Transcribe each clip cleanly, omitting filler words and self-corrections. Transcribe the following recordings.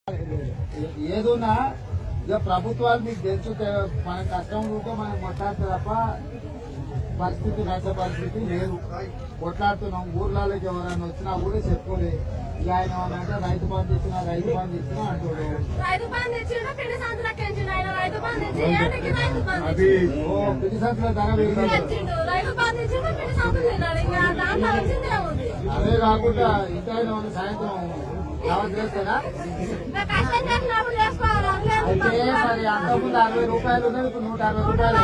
ఏదున్నా ఇక ప్రభుత్వాలు మీకు తెలుసు మన కష్టం ఉంటే మనం కొట్లాడుతుంది తప్ప పరిస్థితి నచ్చ పరిస్థితి లేదు. కొట్లాడుతున్నాం. ఊర్లలోకి ఎవరైనా వచ్చినా కూడా చెప్పుకోలే. ఇక ఆయన ఏమన్నా రైతు బంధు ఇచ్చినా అంటాడు. పిటి సంచుల ధర అదే కాకుండా ఇంకా సాయంత్రం చేస్తారా అయితే మరి అంతకుముందు 60 రూపాయలు ఉన్నది ఇప్పుడు 160 రూపాయలు.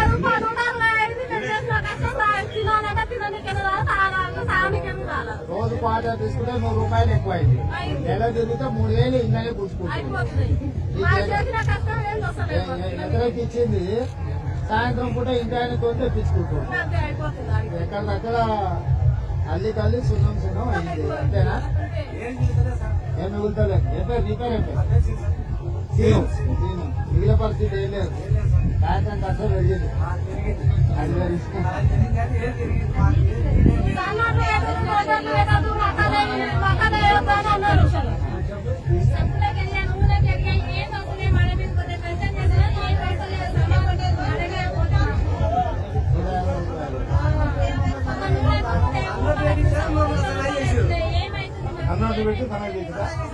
రోజు పాట తీసుకుంటే 100 రూపాయలు ఎక్కువ అయింది. నెల తిరిగితే 3000 ఇన్ననే కూర్చుకుంటుంది. ఎక్కడికి ఇచ్చింది సాయంత్రం పూట ఇంటి ఆయనతో తెప్పించుకుంటుంది. ఎక్కడ దగ్గర అల్లి సున్నం అయింది. అంతేనా? ఏం మిగులుతలేదు. రిపేర్ మిగిలిన పరిస్థితి ఏం లేదు. సాయంత్రం కష్టం వెళ్ళింది. అది అన్నట్టు పెట్టి తన